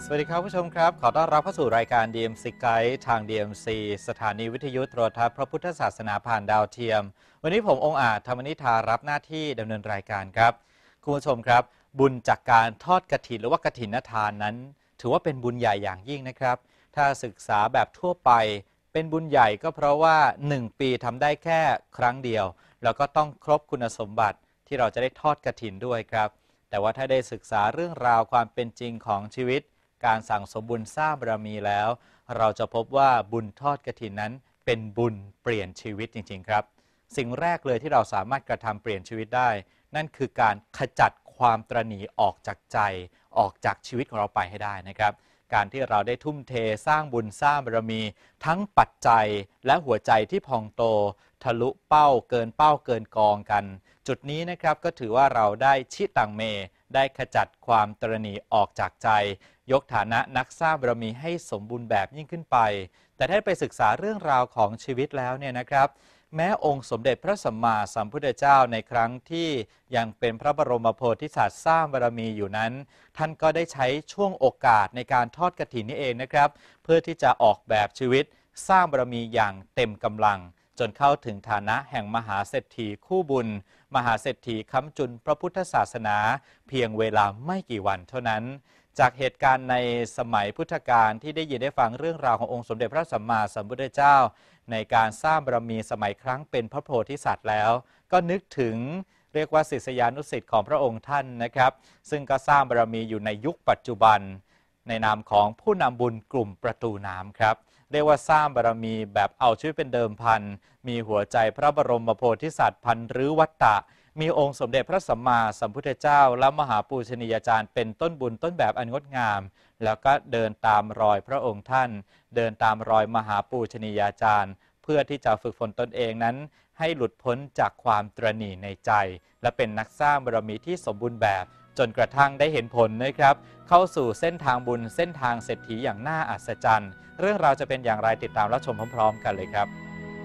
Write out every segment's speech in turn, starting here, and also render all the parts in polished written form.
สวัสดีครับผู้ชมครับขอต้อนรับเข้าสู่รายการ DMC Guide ทาง DMC สถานีวิทยุโทรทัศน์พระพุทธศาสนาผ่านดาวเทียมวันนี้ผมองค์อาจธรรมนิธารับหน้าที่ดำเนินรายการครับคุณผู้ชมครับบุญจากการทอดกฐินหรือว่ากฐินทานนั้นถือว่าเป็นบุญใหญ่อย่างยิ่งนะครับถ้าศึกษาแบบทั่วไปเป็นบุญใหญ่ก็เพราะว่า1 ปีทำได้แค่ครั้งเดียวแล้วก็ต้องครบคุณสมบัติที่เราจะได้ทอดกฐินด้วยครับแต่ว่าถ้าได้ศึกษาเรื่องราวความเป็นจริงของชีวิตการสั่งสมบุญสร้างบารมีแล้วเราจะพบว่าบุญทอดกฐินนั้นเป็นบุญเปลี่ยนชีวิตจริงๆครับสิ่งแรกเลยที่เราสามารถกระทำเปลี่ยนชีวิตได้นั่นคือการขจัดความตระหนี่ออกจากใจออกจากชีวิตของเราไปให้ได้นะครับการที่เราได้ทุ่มเทสร้างบุญสร้างบารมีทั้งปัจจัยและหัวใจที่พองโตทะลุเป้าเกินกองกันจุดนี้นะครับก็ถือว่าเราได้ชิตังเมได้ขจัดความตระหนี่ออกจากใจยกฐานะนักสร้างบารมีให้สมบูรณ์แบบยิ่งขึ้นไปแต่ถ้าไปศึกษาเรื่องราวของชีวิตแล้วเนี่ยนะครับแม้องค์สมเด็จพระสัมมาสัมพุทธเจ้าในครั้งที่ยังเป็นพระบรมโพธิสัตว์สร้างบารมีอยู่นั้นท่านก็ได้ใช้ช่วงโอกาสในการทอดกฐินนี่เองนะครับเพื่อที่จะออกแบบชีวิตสร้างบารมีอย่างเต็มกำลังจนเข้าถึงฐานะแห่งมหาเศรษฐีคู่บุญมหาเศรษฐีค้ำจุนพระพุทธศาสนาเพียงเวลาไม่กี่วันเท่านั้นจากเหตุการณ์ในสมัยพุทธกาลที่ได้ยินได้ฟังเรื่องราวขององค์สมเด็จพระสัมมาสัมพุทธเจ้าในการสร้างบารมีสมัยครั้งเป็นพระโพธิสัตว์แล้วก็นึกถึงเรียกว่าศิษยานุศิษย์ของพระองค์ท่านนะครับซึ่งก็สร้างบารมีอยู่ในยุคปัจจุบันในนามของผู้นำบุญกลุ่มประตูน้ำครับเรียกว่าสร้างบารมีแบบเอาชีวิตเป็นเดิมพันมีหัวใจพระบรมโพธิสัตว์พันรื้อวัตตะมีองค์สมเด็จพระสัมมาสัมพุทธเจ้าและมหาปูชนียาจารย์เป็นต้นบุญต้นแบบอันงดงามแล้วก็เดินตามรอยพระองค์ท่านเดินตามรอยมหาปูชนียาจารย์เพื่อที่จะฝึกฝนตนเองนั้นให้หลุดพ้นจากความตระหนี่ในใจและเป็นนักสร้างบารมีที่สมบูรณ์แบบจนกระทั่งได้เห็นผลนะครับเข้าสู่เส้นทางบุญเส้นทางเศรษฐีอย่างน่าอัศจรรย์เรื่องราวจะเป็นอย่างไรติดตามรับชมพร้อมๆกันเลยครับ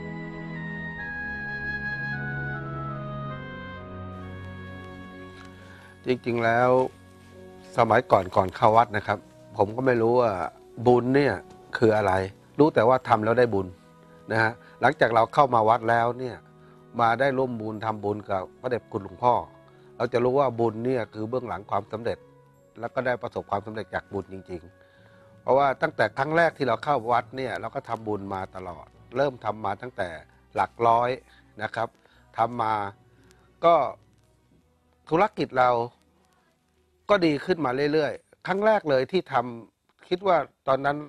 จริงๆแล้วสมัยก่อนเข้าวัดนะครับผมก็ไม่รู้ว่าบุญเนี่ยคืออะไรรู้แต่ว่าทำแล้วได้บุญนะฮะหลังจากเราเข้ามาวัดแล้วเนี่ยมาได้ร่วมบุญทำบุญกับพระเดชคุณหลวงพ่อเราจะรู้ว่าบุญเนี่ยคือเบื้องหลังความสำเร็จแล้วก็ได้ประสบความสำเร็จจากบุญจริงๆเพราะว่าตั้งแต่ครั้งแรกที่เราเข้าวัดเนี่ยเราก็ทำบุญมาตลอดเริ่มทำมาตั้งแต่หลักร้อยนะครับทำมาก็ธุรกิจเราก็ดีขึ้นมาเรื่อยๆครั้งแรกเลยที่ทำคิดว่าตอนนั้น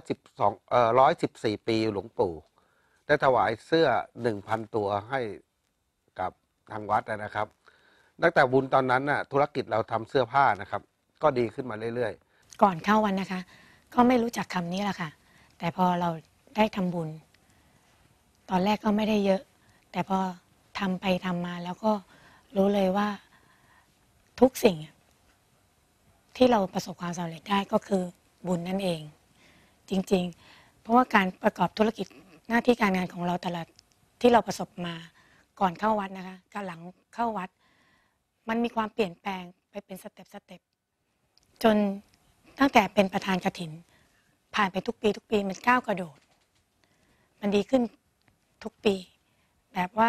114 ปีหลวงปู่ได้ถวายเสื้อ 1,000 ตัวให้กับทางวัดนะครับตั้งแต่บุญตอนนั้นน่ะธุรกิจเราทำเสื้อผ้านะครับก็ดีขึ้นมาเรื่อยๆก่อนเข้าวันนะคะก็ไม่รู้จักคำนี้แหละค่ะแต่พอเราได้ทำบุญตอนแรกก็ไม่ได้เยอะแต่พอทำไปทำมาแล้วก็รู้เลยว่าทุกสิ่งที่เราประสบความสำเร็จได้ก็คือบุญนั่นเองจริงๆเพราะว่าการประกอบธุรกิจหน้าที่การงานของเราแต่ละที่เราประสบมาก่อนเข้าวัดนะคะกับหลังเข้าวัดมันมีความเปลี่ยนแปลงไปเป็นสเต็ปจนตั้งแต่เป็นประธานกฐินผ่านไปทุกปีมันก้าวกระโดดมันดีขึ้นทุกปีแบบว่า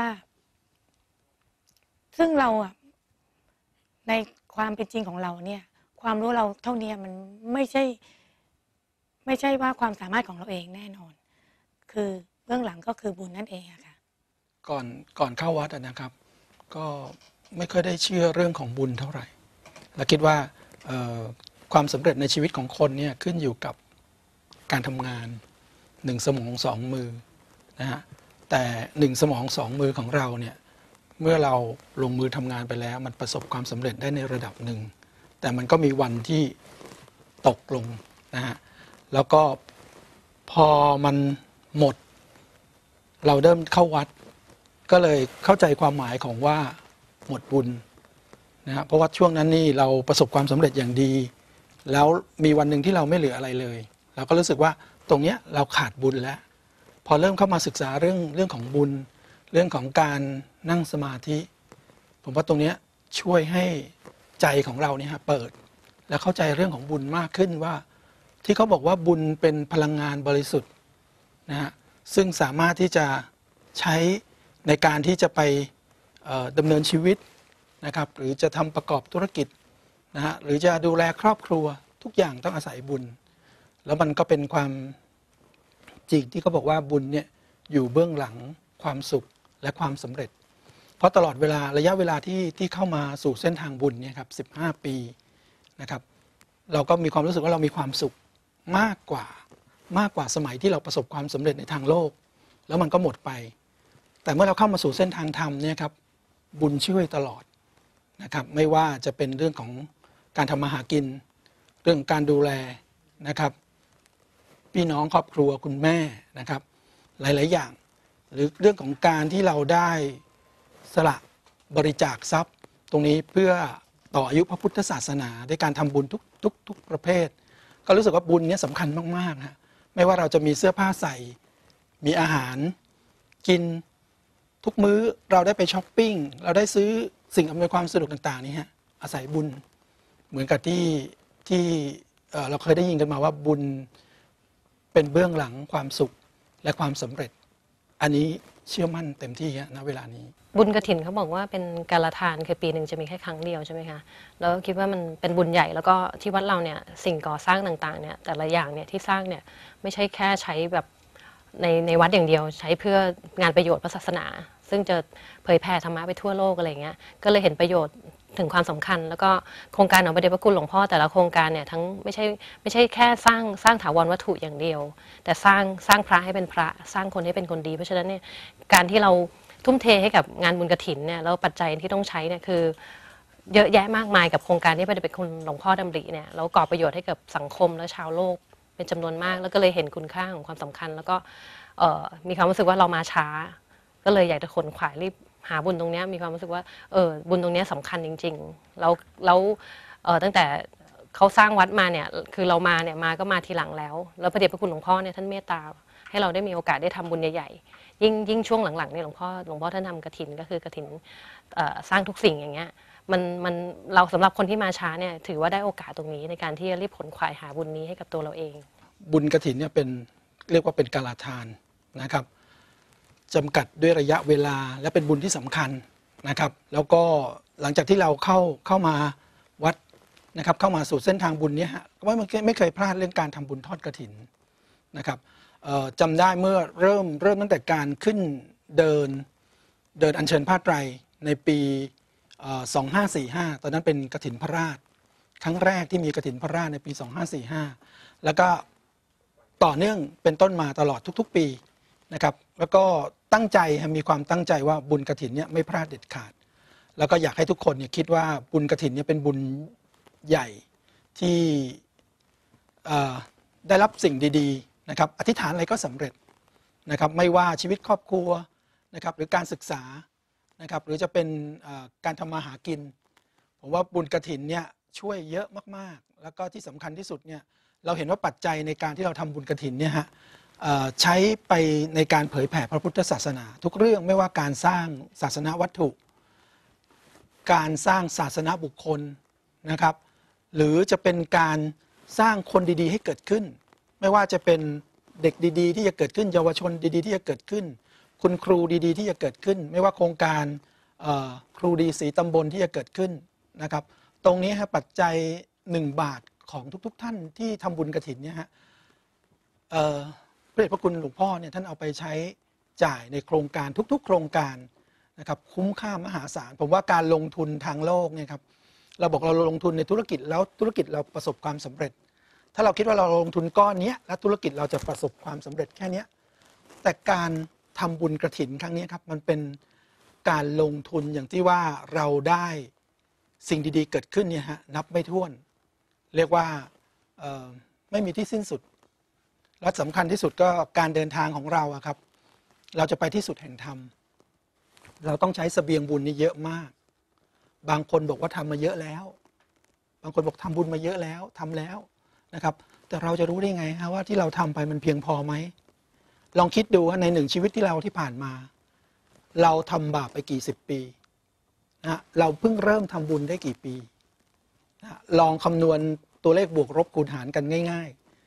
ซึ่งเราในความเป็นจริงของเราเนี่ยความรู้เราเท่านี้มันไม่ใช่ว่าความสามารถของเราเองแน่นอนคือเบื้องหลังก็คือบุญนั่นเองค่ะก่อนเข้าวัดนะครับก็ไม่ค่อยได้เชื่อเรื่องของบุญเท่าไหร่และคิดว่าความสำเร็จในชีวิตของคนเนี่ยขึ้นอยู่กับการทำงาน1 สมอง2 มือนะฮะแต่1 สมอง2 มือของเราเนี่ยเมื่อเราลงมือทำงานไปแล้วมันประสบความสำเร็จได้ในระดับหนึ่งแต่มันก็มีวันที่ตกลงนะฮะแล้วก็พอมันหมดเราเริ่มเข้าวัดก็เลยเข้าใจความหมายของว่าหมดบุญนะฮะเพราะว่าช่วงนั้นนี่เราประสบความสำเร็จอย่างดีแล้วมีวันหนึ่งที่เราไม่เหลืออะไรเลยเราก็รู้สึกว่าตรงเนี้ยเราขาดบุญแล้วพอเริ่มเข้ามาศึกษาเรื่องของบุญเรื่องของการนั่งสมาธิผมว่าตรงเนี้ยช่วยให้ใจของเราเนี่ยเปิดและเข้าใจเรื่องของบุญมากขึ้นว่าที่เขาบอกว่าบุญเป็นพลังงานบริสุทธิ์นะฮะซึ่งสามารถที่จะใช้ในการที่จะไปดำเนินชีวิตนะครับหรือจะทำประกอบธุรกิจนะฮะหรือจะดูแลครอบครัวทุกอย่างต้องอาศัยบุญแล้วมันก็เป็นความจริงที่เขาบอกว่าบุญเนี่ยอยู่เบื้องหลังความสุขและความสำเร็จเพราะตลอดเวลาระยะเวลาที่เข้ามาสู่เส้นทางบุญเนี่ยครับ15 ปีนะครับเราก็มีความรู้สึกว่าเรามีความสุขมากกว่าสมัยที่เราประสบความสำเร็จในทางโลกแล้วมันก็หมดไปแต่เมื่อเราเข้ามาสู่เส้นทางธรรมเนี่ยครับบุญช่วยตลอดนะครับไม่ว่าจะเป็นเรื่องของการทำมาหากินเรื่องการดูแลนะครับพี่น้องครอบครัวคุณแม่นะครับหลายๆอย่างหรือเรื่องของการที่เราได้สละบริจาคทรัพย์ตรงนี้เพื่อต่ออายุพระพุทธศาสนาด้วยการทำบุญทุกประเภทก็รู้สึกว่าบุญนี้สำคัญมากๆฮะไม่ว่าเราจะมีเสื้อผ้าใส่มีอาหารกินทุกมื้อเราได้ไปช้อปปิ้งเราได้ซื้อสิ่งอำนวยความสะดวกต่างๆนี่ฮะอาศัยบุญเหมือนกับที่เราเคยได้ยินกันมาว่าบุญเป็นเบื้องหลังความสุขและความสำเร็จอันนี้เชื่อมั่นเต็มที่ณเวลานี้บุญกฐินเขาบอกว่าเป็นกาลทานคือปีหนึ่งจะมีแค่ครั้งเดียวใช่ไหมคะแล้วคิดว่ามันเป็นบุญใหญ่แล้วก็ที่วัดเราเนี่ยสิ่งก่อสร้างต่างๆเนี่ยแต่ละอย่างเนี่ยที่สร้างเนี่ยไม่ใช่แค่ใช้แบบในวัดอย่างเดียวใช้เพื่องานประโยชน์พระศาสนาซึ่งจะเผยแผ่ธรรมะไปทั่วโลกอะไรเงี้ยก็เลยเห็นประโยชน์ถึงความสำคัญแล้วก็โครงการของพระเดชพระคุณหลวงพ่อแต่ละโครงการเนี่ยทั้งไม่ใช่แค่สร้างถาวรวัตถุอย่างเดียวแต่สร้างพระให้เป็นพระสร้างคนให้เป็นคนดีเพราะฉะนั้นเนี่ยการที่เราทุ่มเทให้กับงานบุญกฐินเนี่ยแล้วปัจจัยที่ต้องใช้เนี่ยคือเยอะแยะมากมายกับโครงการที่พระเดชพระคุณหลวงพ่อดำริเนี่ยแล้วก่อประโยชน์ให้กับสังคมและชาวโลกเป็นจำนวนมากแล้วก็เลยเห็นคุณค่าของความสำคัญแล้วก็มีความรู้สึกว่าเรามาช้าก็เลยอยากจะขนขวายรีบหาบุญตรงนี้มีความรู้สึกว่าบุญตรงนี้สำคัญจริงๆแล้วตั้งแต่เขาสร้างวัดมาเนี่ยคือเรามาเนี่ยก็มาทีหลังแล้วพระเดชพระคุณหลวงพ่อเนี่ยท่านเมตตาให้เราได้มีโอกาสได้ทำบุญใหญ่ๆยิ่งช่วงหลังๆเนี่ยหลวงพ่อท่านทำกฐินก็คือกฐินสร้างทุกสิ่งอย่างเงี้ยมันเราสำหรับคนที่มาช้าเนี่ยถือว่าได้โอกาสตรงนี้ในการที่จะรีบขนขวายหาบุญนี้ให้กับตัวเราเองบุญกฐินเนี่ยเป็นเรียกว่าเป็นกาลทานนะครับจำกัดด้วยระยะเวลาและเป็นบุญที่สำคัญนะครับแล้วก็หลังจากที่เราเข้ามาวัดนะครับเข้ามาสู่เส้นทางบุญนี้ฮะว่ามันไม่เคยพลาดเรื่องการทำบุญทอดกฐินนะครับจำได้เมื่อเริ่มตั้งแต่การขึ้นเดินอัญเชิญผ้าไตรในปี2545ตอนนั้นเป็นกฐินพระราชครั้งแรกที่มีกฐินพระราชในปี2545แล้วก็ต่อเนื่องเป็นต้นมาตลอดทุกๆปีนะครับแล้วก็ตั้งใจมีความตั้งใจว่าบุญกฐินเนี่ยไม่พลาดเด็ดขาดแล้วก็อยากให้ทุกคนเนี่ยคิดว่าบุญกฐินเนี่ยเป็นบุญใหญ่ที่ได้รับสิ่งดีๆนะครับอธิษฐานอะไรก็สำเร็จนะครับไม่ว่าชีวิตครอบครัวนะครับหรือการศึกษานะครับหรือจะเป็นการทำมาหากินผมว่าบุญกฐินเนี่ยช่วยเยอะมากๆแล้วก็ที่สำคัญที่สุดเนี่ยเราเห็นว่าปัจจัยในการที่เราทำบุญกฐินเนี่ยฮะใช้ไปในการเผยแผ่พระพุทธศาสนาทุกเรื่องไม่ว่าการสร้างศาสนาวัตถุการสร้างศาสนาบุคคลนะครับหรือจะเป็นการสร้างคนดีๆให้เกิดขึ้นไม่ว่าจะเป็นเด็กดีๆที่จะเกิดขึ้นเยาวชนดีๆที่จะเกิดขึ้นคุณครูดีๆที่จะเกิดขึ้นไม่ว่าโครงการครูดีสีตำบลที่จะเกิดขึ้นนะครับตรงนี้ฮะปัจจัย1 บาทของทุกๆท่านที่ทำบุญกฐินเนี่ยฮะพระเดชพระคุณหลวงพ่อเนี่ยท่านเอาไปใช้จ่ายในโครงการทุกๆโครงการนะครับคุ้มค่ามหาศาลผมว่าการลงทุนทางโลกเนี่ยครับเราบอกเราลงทุนในธุรกิจแล้วธุรกิจเราประสบความสำเร็จถ้าเราคิดว่าเราลงทุนก้อนนี้แล้วธุรกิจเราจะประสบความสำเร็จแค่นี้แต่การทำบุญกฐินครั้งนี้ครับมันเป็นการลงทุนอย่างที่ว่าเราได้สิ่งดีๆเกิดขึ้นเนี่ยฮะนับไม่ถ้วนเรียกว่าไม่มีที่สิ้นสุดและสำคัญที่สุดก็การเดินทางของเราครับเราจะไปที่สุดแห่งธรรมเราต้องใช้เสบียงบุญนี่เยอะมากบางคนบอกว่าทำมาเยอะแล้วบางคนบอกทำบุญมาเยอะแล้วทำแล้วนะครับแต่เราจะรู้ได้ไงฮะว่าที่เราทำไปมันเพียงพอไหมลองคิดดูใน1 ชีวิตที่ผ่านมาเราทำบาปไปกี่10 ปีนะเราเพิ่งเริ่มทำบุญได้กี่ปีนะลองคำนวณตัวเลขบวกลบคูณหารกันง่าย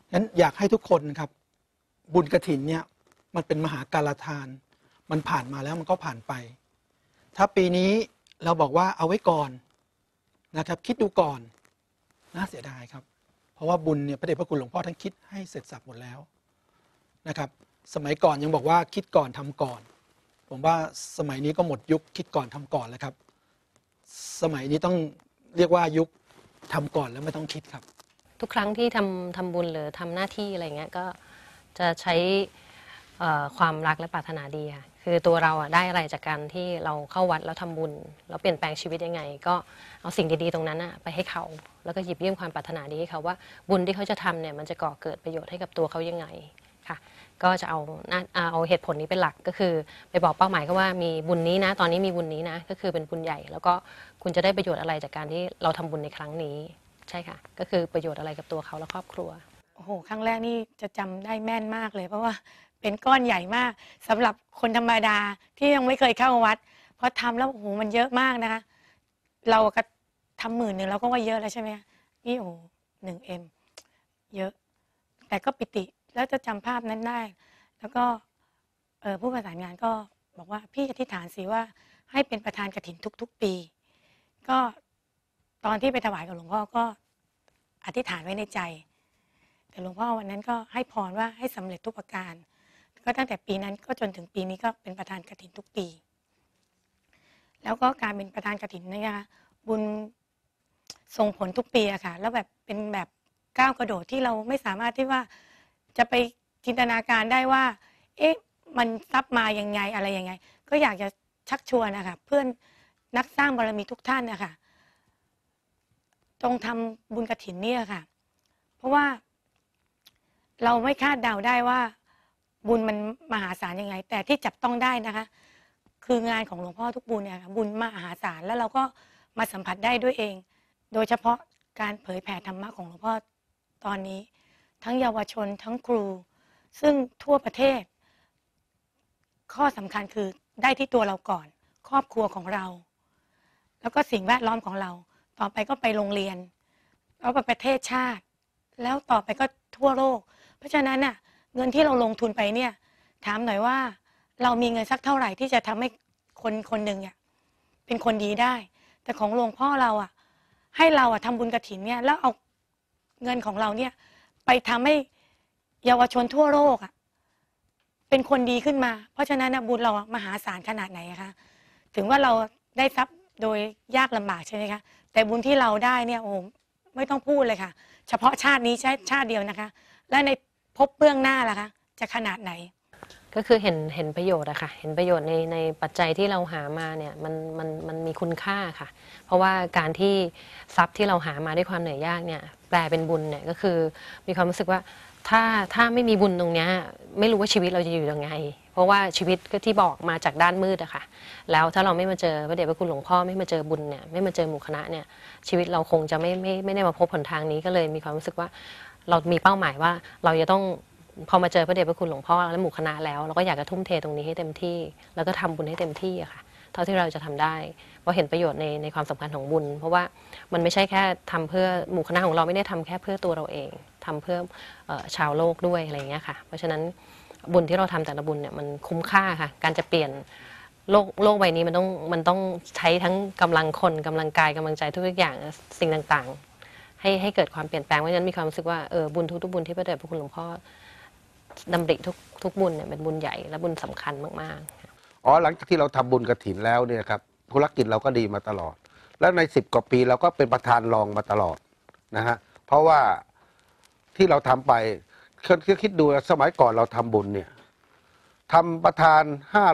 งั้นอยากให้ทุกคนครับบุญกฐินเนี่ยมันเป็นมหาการทานมันผ่านมาแล้วมันก็ผ่านไป ถ้าปีนี้เราบอกว่าเอาไว้ก่อนนะครับคิดดูก่อนน่าเสียดายครับเพราะว่าบุญเนี่ยพระเดชพระคุณหลวงพ่อท่านคิดให้เสร็จสรรพหมดแล้วนะครับสมัยก่อนยังบอกว่าคิดก่อนทำก่อนผมว่าสมัยนี้ก็หมดยุคคิดก่อนทำก่อนแล้วครับสมัยนี้ต้องเรียกว่ายุคทำก่อนแล้วไม่ต้องคิดครับทุกครั้งที่ทำบุญหรือทำหน้าที่อะไรเงี้ยก็จะใช้ความรักและปรารถนาดีค่ะคือตัวเราได้อะไรจากการที่เราเข้าวัดแล้วทำบุญแล้วเปลี่ยนแปลงชีวิตยังไงก็เอาสิ่งดีๆตรงนั้นไปให้เขาแล้วก็หยิบยื่นความปรารถนาดีให้เขาว่าบุญที่เขาจะทำเนี่ยมันจะก่อเกิดประโยชน์ให้กับตัวเขายังไงค่ะก็จะเอาเหตุผลนี้เป็นหลักก็คือไปบอกเป้าหมายเขาว่ามีบุญนี้นะตอนนี้มีบุญนี้นะก็คือเป็นบุญใหญ่แล้วก็คุณจะได้ประโยชน์อะไรจากการที่เราทำบุญในครั้งนี้ใช่ค่ะก็คือประโยชน์อะไรกับตัวเขาและครอบครัวโอ้โหครั้งแรกนี่จะจำได้แม่นมากเลยเพราะว่าเป็นก้อนใหญ่มากสำหรับคนธรรมดาที่ยังไม่เคยเข้าวัดเพราะทำแล้วโอ้โหมันเยอะมากนะคะเราก็ทำ10,000เราก็ว่าเยอะแล้วใช่ไหมนี่โอ้โห1M เยอะแต่ก็ปิติแล้วจะจำภาพนั้นได้แล้วก็ผู้ประสานงานก็บอกว่าพี่อธิษฐานสิว่าให้เป็นประธานกฐินทุกๆปีก็ตอนที่ไปถวายกับหลวงพ่อก็อธิษฐานไว้ในใจแต่หลวงพ่อวันนั้นก็ให้พรว่าให้สำเร็จทุกประการก็ตั้งแต่ปีนั้นก็จนถึงปีนี้ก็เป็นประธานกฐินทุกปีแล้วก็การเป็นประธานกฐินนะคะบุญส่งผลทุกปีอะค่ะแล้วแบบเป็นแบบก้าวกระโดดที่เราไม่สามารถที่ว่าจะไปจินตนาการได้ว่าเอ๊ะมันซับมายังไงอะไรยังไงก็อยากจะชักชวนนะคะเพื่อนนักสร้างบารมีทุกท่านนะคะจงทำบุญกฐินเนี่ยค่ะเพราะว่าเราไม่คาดเดาได้ว่าบุญมันมหาศาลยังไงแต่ที่จับต้องได้นะคะคืองานของหลวงพ่อทุกบุญเนี่ยค่ะบุญมหาศาลแล้วเราก็มาสัมผัสได้ด้วยเองโดยเฉพาะการเผยแผ่ธรรมะของหลวงพ่อตอนนี้ทั้งเยาวชนทั้งครูซึ่งทั่วประเทศข้อสำคัญคือได้ที่ตัวเราก่อนครอบครัวของเราแล้วก็สิ่งแวดล้อมของเราต่อไปก็ไปโรงเรียนแล้วไปประเทศชาติแล้วต่อไปก็ทั่วโลกเพราะฉะนั้นน่ะเงินที่เราลงทุนไปเนี่ยถามหน่อยว่าเรามีเงินสักเท่าไหร่ที่จะทำให้คนคนหนึ่งเนี่ยเป็นคนดีได้แต่ของหลวงพ่อเราให้เราทำบุญกฐินเนี่ยแล้วเอาเงินของเราเนี่ยไปทำให้เยาวชนทั่วโลกเป็นคนดีขึ้นมาเพราะฉะนั้นบุญเรามหาศาลขนาดไหนคะถึงว่าเราได้ทรัพย์โดยยากลำบากใช่ไหมคะแต่บุญที่เราได้เนี่ยโอ้ไม่ต้องพูดเลยค่ะเฉพาะชาตินี้ชาติเดียวนะคะและในภพเบื้องหน้าล่ะคะจะขนาดไหนก็คือเห็นประโยชน์อะค่ะเห็นประโยชน์ในปัจจัยที่เราหามาเนี่ยมันมีคุณค่าค่ะเพราะว่าการที่ทรัพย์ที่เราหามาด้วยความเหนื่อยยากเนี่ยแปลเป็นบุญเนี่ยก็คือมีความรู้สึกว่าถ้าไม่มีบุญตรงนี้ไม่รู้ว่าชีวิตเราจะอยู่ยังไงเพราะว่าชีวิตก็ที่บอกมาจากด้านมืดอะค่ะแล้วถ้าเราไม่มาเจอพระเดชพระคุณหลวงพ่อไม่มาเจอบุญเนี่ยไม่มาเจอหมู่คณะเนี่ยชีวิตเราคงจะไม่ได้มาพบหนทางนี้ก็เลยมีความรู้สึกว่าเรามีเป้าหมายว่าเราจะต้องพอมาเจอพระเดชพระคุณหลวงพ่อและหมู่คณะแล้วเราก็อยากจะทุ่มเทตรงนี้ให้เต็มที่แล้วก็ทำบุญให้เต็มที่อะค่ะเท่าที่เราจะทำได้เพราะเห็นประโยชน์ในความสำคัญของบุญเพราะว่ามันไม่ใช่แค่ทำเพื่อหมู่คณะของเราไม่ได้ทำแค่เพื่อตัวเราเองทำเพื่อชาวโลกด้วยอะไรอย่างเงี้ยค่ะเพราะฉะนั้นบุญที่เราทำแต่ละบุญเนี่ยมันคุ้มค่าค่ะการจะเปลี่ยนโลกใบนี้มันต้องใช้ทั้งกำลังคนกำลังกายกำลังใจทุกอย่างสิ่งต่างๆให้เกิดความเปลี่ยนแปลงเพราะฉะนั้นมีความรู้สึกว่าบุญทุกบุญที่พระเดชพระคุณหลวงพ่อดำริทุกบุญเนี่ยเป็นบุญใหญ่และบุญสำคัญมากๆหลังจากที่เราทำบุญกฐินแล้วเนี่ยครับธุรกิจเราก็ดีมาตลอดแล้วใน10 กว่าปีเราก็เป็นประธานรองมาตลอดนะฮะเพราะว่าที่เราทำไปคิดดูสมัยก่อนเราทำบุญเนี่ยทำประธาน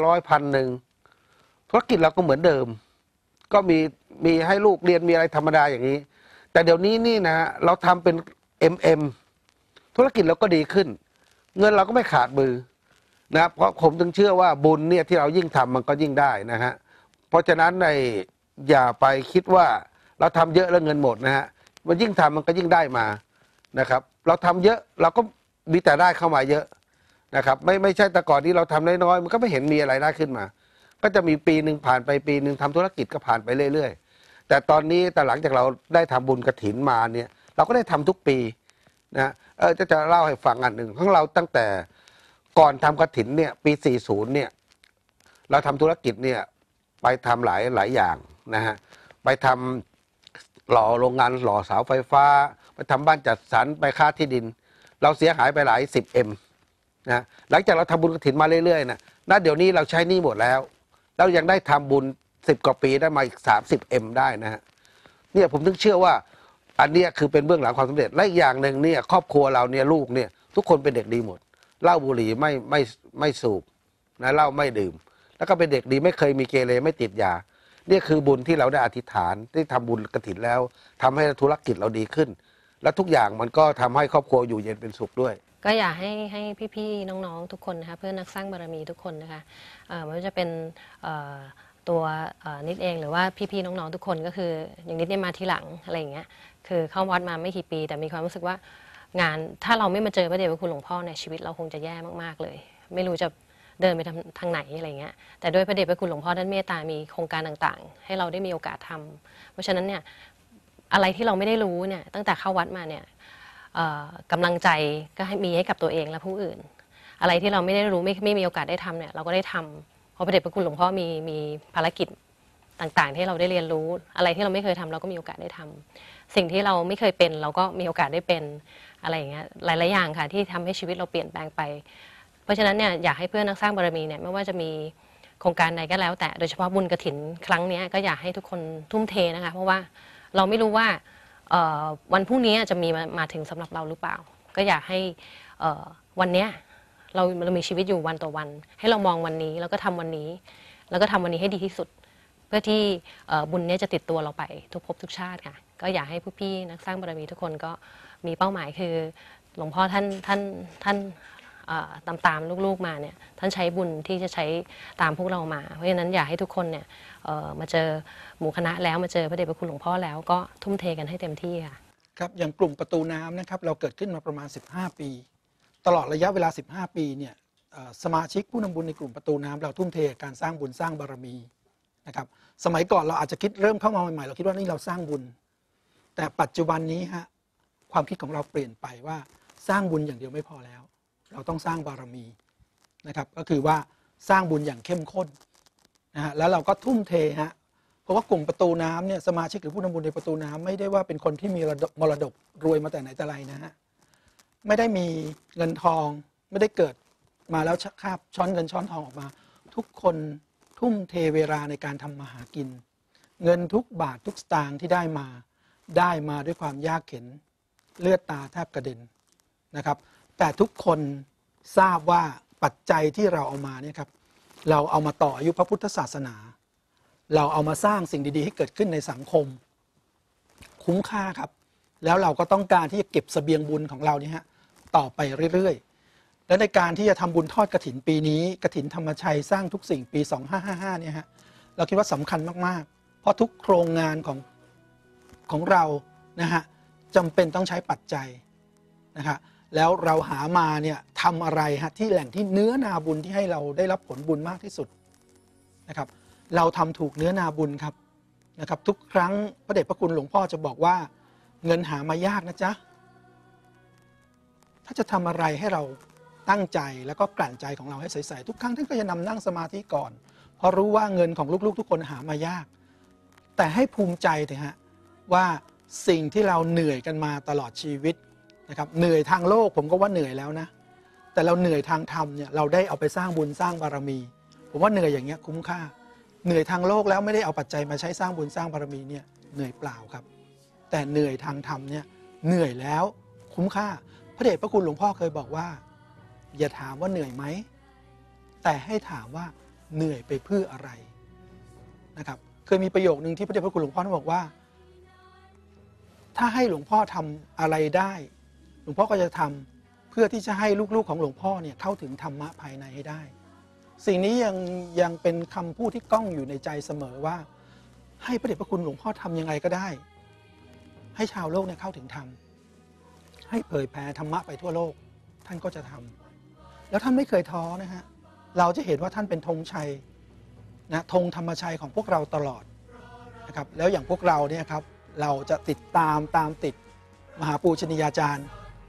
500 1,000ธุรกิจเราก็เหมือนเดิมก็มีให้ลูกเรียนมีอะไรธรรมดาอย่างนี้แต่เดี๋ยวนี้นี่นะเราทำเป็น MM ธุรกิจเราก็ดีขึ้นเงินเราก็ไม่ขาดมือนะเพราะผมถึงเชื่อว่าบุญเนี่ยที่เรายิ่งทำมันก็ยิ่งได้นะฮะเพราะฉะนั้นอย่าไปคิดว่าเราทำเยอะแล้วเงินหมดนะฮะมันยิ่งทำมันก็ยิ่งได้มานะครับเราทำเยอะเราก็มีแต่ได้เข้ามาเยอะนะครับไม่ใช่แต่ก่อนที่เราทำน้อยๆมันก็ไม่เห็นมีอะไรได้ขึ้นมาก็จะมีปีหนึ่งผ่านไปปีหนึ่งทำธุรกิจก็ผ่านไปเรื่อยๆแต่ตอนนี้แต่หลังจากเราได้ทำบุญกฐินมาเนี่ยเราก็ได้ทำทุกปีนะจะเล่าให้ฟังอันหนึ่งของเราตั้งแต่ก่อนทำกฐินเนี่ยปี 40 เนี่ยเราทำธุรกิจเนี่ยไปทำหลายอย่างนะฮะไปทำหล่อโรงงานหล่อเสาไฟฟ้าไปทำบ้านจัดสรรไปค้าที่ดิน เราเสียหายไปหลาย10 M นะหลังจากเราทำบุญกฐินมาเรื่อยๆนะณเดี๋ยวนี้เราใช้หนี้หมดแล้วแล้วยังได้ทำบุญ10 กว่าปีได้มาอีก30 M ได้นะฮะเนี่ยผมถึงเชื่อว่าอันเนี้ยคือเป็นเบื้องหลังความสำเร็จและอีกอย่างหนึ่งเนี่ยครอบครัวเราเนี่ยลูกเนี่ยทุกคนเป็นเด็กดีหมดเหล้าบุหรี่ไม่สูบนะเหล้าไม่ดื่มแล้วก็เป็นเด็กดีไม่เคยมีเกเรไม่ติดยานี่คือบุญที่เราได้อธิษฐานที่ทำบุญกฐินแล้วทำให้ธุรกิจเราดีขึ้น และทุกอย่างมันก็ทำให้ครอบครัวอยู่เย็นเป็นสุขด้วยก็อยากให้พี่ๆน้องๆทุกคนนะคะเพื่อนนักสร้างบารมีทุกคนนะคะไม่ว่าจะเป็นตัวนิดเองหรือว่าพี่ๆน้องๆทุกคนก็คืออย่างนิดเนี่ยมาทีหลังอะไรอย่างเงี้ยคือเข้าวัดมาไม่กี่ปีแต่มีความรู้สึกว่างานถ้าเราไม่มาเจอพระเดชพระคุณหลวงพ่อเนี่ยชีวิตเราคงจะแย่มากๆเลยไม่รู้จะเดินไปทางไหนอะไรเงี้ยแต่ด้วยพระเดชพระคุณหลวงพ่อท่านเมตตามีโครงการต่างๆให้เราได้มีโอกาสทำเพราะฉะนั้นเนี่ยอะไรที่เราไม่ได้รู้เนี่ยตั้งแต่เข้าวัดมาเนี่ยกำลังใจก็ให้มีให้กับตัวเองและผู้อื่นอะไรที่เราไม่ได้รู้ไม่มีโอกาสได้ทำเนี่ยเราก็ได้ทำเพราะพระเดชพระคุณหลวงพ่อมีภารกิจต่างๆที่เราได้เรียนรู้อะไรที่เราไม่เคยทำเราก็มีโอกาสได้ทำสิ่งที่เราไม่เคยเป็นเราก็มีโอกาสได้เป็นอะไรอย่างเงี้ยหลายๆอย่างค่ะที่ทำให้ชีวิตเราเปลี่ยนแปลงไปเพราะฉะนั้นเนี่ยอยากให้เพื่อนนักสร้างบารมีเนี่ยไม่ว่าจะมีโครงการใดก็แล้วแต่โดยเฉพาะบุญกฐินครั้งนี้ก็อยากให้ทุกคนทุ่มเทนะคะเพราะว่าเราไม่รู้ว่าวันพรุ่งนี้จะมีมาถึงสำหรับเราหรือเปล่าก็อยากให้วันเนี้ยเรามีชีวิตอยู่วันต่อวันให้เรามองวันนี้แล้วก็ทำวันนี้แล้วก็ทำวันนี้ให้ดีที่สุดเพื่อที่บุญนี้จะติดตัวเราไปทุกภพทุกชาติค่ะก็อยากให้ผู้พี่นักสร้างบารมีทุกคนก็มีเป้าหมายคือหลวงพ่อท่านตามลูกๆมาเนี่ยท่านใช้บุญที่จะใช้ตามพวกเรามาเพราะฉะนั้นอยากให้ทุกคนเนี่ยมาเจอหมู่คณะแล้วมาเจอพระเดชพระคุณหลวงพ่อแล้วก็ทุ่มเทกันให้เต็มที่ค่ะครับอย่างกลุ่มประตูน้ำนะครับเราเกิดขึ้นมาประมาณ15 ปีตลอดระยะเวลา15 ปีเนี่ยสมาชิกผู้นำบุญในกลุ่มประตูน้ำเราทุ่มเทการสร้างบุญสร้างบารมีนะครับสมัยก่อนเราอาจจะคิดเริ่มเข้ามาใหม่ๆเราคิดว่านี่เราสร้างบุญแต่ปัจจุบันนี้ฮะความคิดของเราเปลี่ยนไปว่าสร้างบุญอย่างเดียวไม่พอแล้วเราต้องสร้างบารมีนะครับก็คือว่าสร้างบุญอย่างเข้มข้นนะฮะแล้วเราก็ทุ่มเทฮะเพราะว่ากลุ่มประตูน้ำเนี่ยสมาชิกหรือผู้นำบุญในประตูน้ำไม่ได้ว่าเป็นคนที่มีมรดกรวยมาแต่ไหนแต่ไรนะฮะไม่ได้มีเงินทองไม่ได้เกิดมาแล้วคาบช้อนเงินช้อนทองออกมาทุกคนทุ่มเทเวลาในการทำมาหากินเงินทุกบาททุกสตางค์ที่ได้มาด้วยความยากเข็ญเลือดตาแทบกระเด็นนะครับแต่ทุกคนทราบว่าปัจจัยที่เราเอามาเนี่ยครับเราเอามาต่ออายุพระพุทธศาสนาเราเอามาสร้างสิ่งดีๆให้เกิดขึ้นในสังคมคุ้มค่าครับแล้วเราก็ต้องการที่จะเก็บเสบียงบุญของเราเนี่ยฮะต่อไปเรื่อยๆและในการที่จะทำบุญทอดกฐินปีนี้กฐินธรรมชัยสร้างทุกสิ่งปี2555เนี่ยฮะเราคิดว่าสำคัญมากๆเพราะทุกโครงงานของเรานะฮะจำเป็นต้องใช้ปัจจัยนะครับแล้วเราหามาเนี่ยทำอะไรฮะที่แหล่งที่เนื้อนาบุญที่ให้เราได้รับผลบุญมากที่สุดนะครับเราทำถูกเนื้อนาบุญครับนะครับทุกครั้งพระเดชพระคุณหลวงพ่อจะบอกว่าเงินหามายากนะจ๊ะถ้าจะทำอะไรให้เราตั้งใจแล้วก็กลั่นใจของเราให้ใสๆทุกครั้งท่านก็จะนำนั่งสมาธิก่อนเพราะรู้ว่าเงินของลูกๆทุกคนหามายากแต่ให้ภูมิใจเถอะฮะว่าสิ่งที่เราเหนื่อยกันมาตลอดชีวิตนะครับเหนื่อยทางโลกผมก็ว่าเหนื่อยแล้วนะแต่เราเหนื่อยทางธรรมเนี่ยเราได้เอาไปสร้างบุญสร้างบารมีผมว่าเหนื่อยอย่างเงี้ยคุ้มค่าเหนื่อยทางโลกแล้วไม่ได้เอาปัจจัยมาใช้สร้างบุญสร้างบารมีเนี่ยเหนื่อยเปล่าครับแต่เหนื่อยทางธรรมเนี่ยเหนื่อยแล้วคุ้มค่าพระเดชพระคุณหลวงพ่อเคยบอกว่าอย่าถามว่าเหนื่อยไหมแต่ให้ถามว่าเหนื่อยไปเพื่ออะไรนะครับเคยมีประโยคนึงที่พระเดชพระคุณหลวงพ่อท่านบอกว่าถ้าให้หลวงพ่อทำอะไรได้หลวงพ่อก็จะทำเพื่อที่จะให้ลูกๆของหลวงพ่อเนี่ยเข้าถึงธรรมะภายในให้ได้สิ่งนี้ยังเป็นคำพูดที่ก้องอยู่ในใจเสมอว่าให้พระเดชพระคุณหลวงพ่อทำยังไงก็ได้ให้ชาวโลกเนี่ยเข้าถึงธรรมให้เผยแผ่ธรรมะไปทั่วโลกท่านก็จะทำแล้วท่านไม่เคยท้อนะฮะเราจะเห็นว่าท่านเป็นธงชัยนะธงธรรมชัยของพวกเราตลอดนะครับแล้วอย่างพวกเราเนี่ยครับเราจะติดตามติดมหาปูชนียาจารย์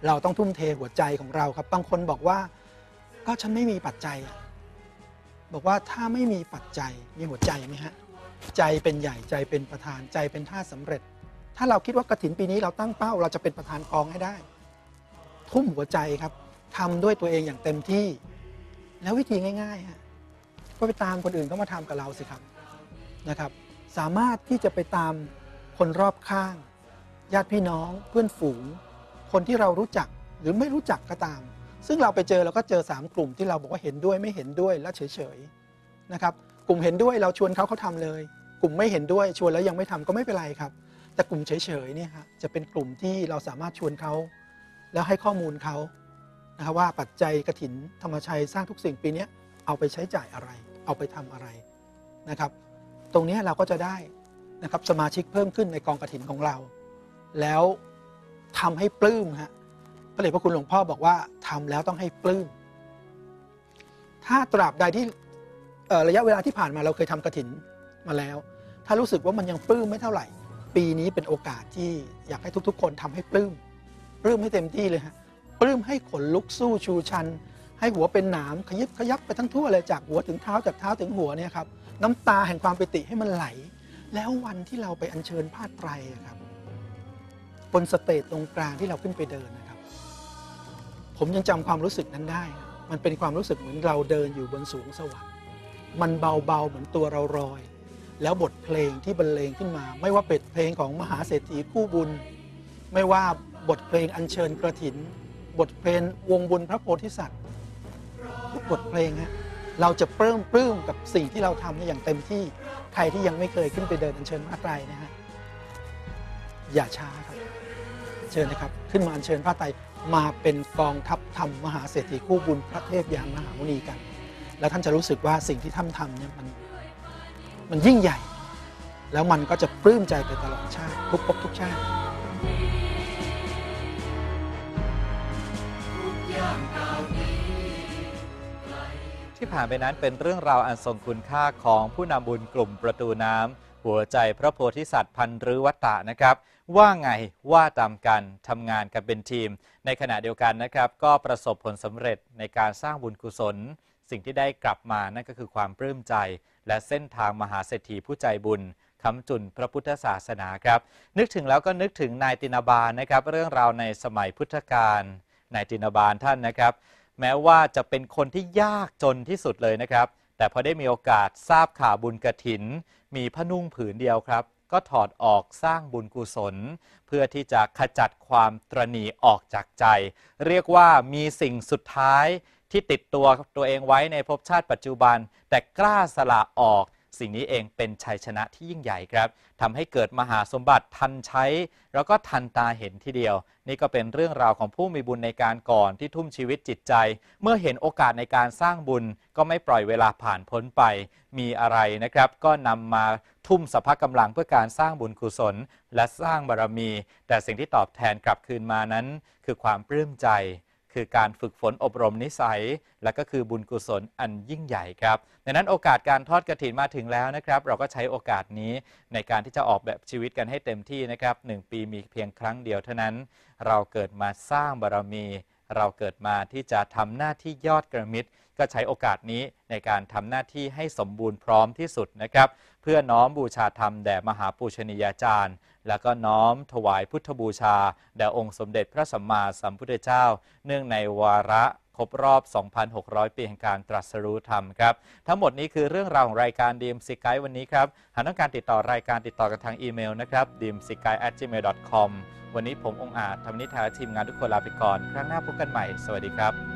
เราต้องทุ่มเทหัวใจของเราครับบางคนบอกว่าก็ฉันไม่มีปัจจัยบอกว่าถ้าไม่มีปัจจัยมีหัวใจไหมฮะใจเป็นใหญ่ใจเป็นประธานใจเป็นท่าสำเร็จถ้าเราคิดว่ากฐินปีนี้เราตั้งเป้าเราจะเป็นประธานกองให้ได้ทุ่มหัวใจครับทำด้วยตัวเองอย่างเต็มที่แล้ววิธีง่ายๆฮะก็ไปตามคนอื่นก็มาทำกับเราสิครับนะครับสามารถที่จะไปตามคนรอบข้างญาติพี่น้องเพื่อนฝูงคนที่เรารู้จักหรือไม่รู้จักก็ตามซึ่งเราไปเจอเราก็เจอ3กลุ่มที่เราบอกว่าเห็นด้วยไม่เห็นด้วยและเฉยๆนะครับกลุ่มเห็นด้วยเราชวนเขาทำเลยกลุ่มไม่เห็นด้วยชวนแล้วยังไม่ทำก็ไม่เป็นไรครับแต่กลุ่มเฉยๆเนี่ยฮะจะเป็นกลุ่มที่เราสามารถชวนเขาแล้วให้ข้อมูลเขานะครับว่าปัจจัยกฐินธรรมชัยสร้างทุกสิ่งปีนี้เอาไปใช้จ่ายอะไรเอาไปทำอะไรนะครับตรงนี้เราก็จะได้นะครับสมาชิกเพิ่มขึ้นในกองกฐินของเราแล้วทำให้ปลื้มฮะพระเดชพระคุณหลวงพ่อบอกว่าทำแล้วต้องให้ปลื้มถ้าตราบใดที่ระยะเวลาที่ผ่านมาเราเคยทำกฐินมาแล้วถ้ารู้สึกว่ามันยังปลื้มไม่เท่าไหร่ปีนี้เป็นโอกาสที่อยากให้ทุกๆคนทำให้ปลื้มให้เต็มที่เลยฮะปลื้มให้ขนลุกสู้ชูชันให้หัวเป็นหนามขยิบขยับไปทั้งทั่วเลยจากหัวถึงเท้าจากเท้าถึงหัวเนี่ยครับน้ำตาแห่งความปิติให้มันไหลแล้ววันที่เราไปอัญเชิญผ้าไตรครับบนสเตจตรงกลางที่เราขึ้นไปเดินนะครับผมยังจำความรู้สึกนั้นได้มันเป็นความรู้สึกเหมือนเราเดินอยู่บนสวงสวรรค์มันเบาๆเหมือนตัวเราลอยแล้วบทเพลงที่บรรเลงขึ้นมาไม่ว่าเป็นเพลงของมหาเศรษฐีคู่บุญไม่ว่าบทเพลงอัญเชิญกฐินบทเพลงวงบุญพระโพธิสัตว์ทุกบทเพลงฮะเราจะปลื้มกับสิ่งที่เราทำอย่างเต็มที่ใครที่ยังไม่เคยขึ้นไปเดินอัญเชิญผ้าไตรนะฮะอย่าช้าครับเชิญนะครับขึ้นมาอัญเชิญผ้าไตรมาเป็นกองทัพธรรมมหาเศรษฐีคู่บุญพระเทพยานมหามุนีกันแล้วท่านจะรู้สึกว่าสิ่งที่ท่านทำเนี่ยมันยิ่งใหญ่แล้วมันก็จะปลื้มใจไปตลอดชาติทุกภพทุกชาติที่ผ่านไปนั้นเป็นเรื่องราวอันทรงคุณค่าของผู้นำบุญกลุ่มประตูน้ำหัวใจพระโพธิสัตว์พันฤวัตตะนะครับว่าไงว่าตามกันทำงานกันเป็นทีมในขณะเดียวกันนะครับก็ประสบผลสำเร็จในการสร้างบุญกุศลสิ่งที่ได้กลับมานั่นก็คือความปลื้มใจและเส้นทางมหาเศรษฐีผู้ใจบุญค้ำจุนพระพุทธศาสนาครับนึกถึงแล้วก็นึกถึงนายตินาบาลนะครับเรื่องราวในสมัยพุทธกาลนายตินาบาลท่านนะครับแม้ว่าจะเป็นคนที่ยากจนที่สุดเลยนะครับแต่พอได้มีโอกาสทราบข่าวบุญกฐินมีผ้านุ่งผืนเดียวครับก็ถอดออกสร้างบุญกุศลเพื่อที่จะขจัดความตระหนี่ออกจากใจเรียกว่ามีสิ่งสุดท้ายที่ติดตัวเองไว้ในภพชาติปัจจุบันแต่กล้าสละออกสิ่งนี้เองเป็นชัยชนะที่ยิ่งใหญ่ครับทำให้เกิดมหาสมบัติทันใช้แล้วก็ทันตาเห็นทีเดียวนี่ก็เป็นเรื่องราวของผู้มีบุญในการก่อนที่ทุ่มชีวิตจิตใจเมื่อเห็นโอกาสในการสร้างบุญก็ไม่ปล่อยเวลาผ่านพ้นไปมีอะไรนะครับก็นำมาทุ่มสรรพกำลังเพื่อการสร้างบุญกุศลและสร้างบารมีแต่สิ่งที่ตอบแทนกลับคืนมานั้นคือความปลื้มใจคือการฝึกฝนอบรมนิสัยและก็คือบุญกุศลอันยิ่งใหญ่ครับดังนั้นโอกาสการทอดกฐินมาถึงแล้วนะครับเราก็ใช้โอกาสนี้ในการที่จะออกแบบชีวิตกันให้เต็มที่นะครับ1 ปีมีเพียงครั้งเดียวเท่านั้นเราเกิดมาสร้างบารมีเราเกิดมาที่จะทำหน้าที่ยอดกระมิตรก็ใช้โอกาสนี้ในการทำหน้าที่ให้สมบูรณ์พร้อมที่สุดนะครับเพื่อน้อมบูชาธรรมแด่มหาปูชนียาจารย์แล้วก็น้อมถวายพุทธบูชาแด่องค์สมเด็จพระสัมมาสัมพุทธเจ้าเนื่องในวาระครบรอบ 2,600 ปีแห่งการตรัสรู้ธรรมครับทั้งหมดนี้คือเรื่องราวของรายการ DMC Guide วันนี้ครับหากต้องการติดต่อรายการติดต่อกันทางอีเมลนะครับ dmcguide@gmail.com วันนี้ผมองค์อาจธรรมนิธาทีมงานทุกคนลาไปก่อนครั้งหน้าพบกันใหม่สวัสดีครับ